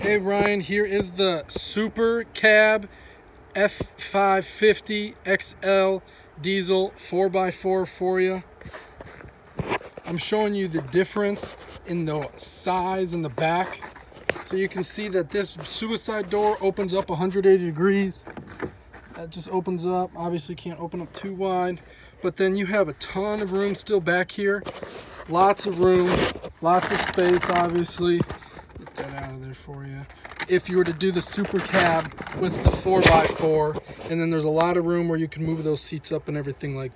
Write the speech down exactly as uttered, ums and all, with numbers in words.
Hey Ryan, here is the Super Cab F five fifty X L diesel four by four for you. I'm showing you the difference in the size in the back. So you can see that this suicide door opens up one hundred eighty degrees. That just opens up. Obviously can't open up too wide. But then you have a ton of room still back here. Lots of room, lots of space, obviously. Get that out of there for you. If you were to do the Super Cab with the four by four, and then there's a lot of room where you can move those seats up and everything like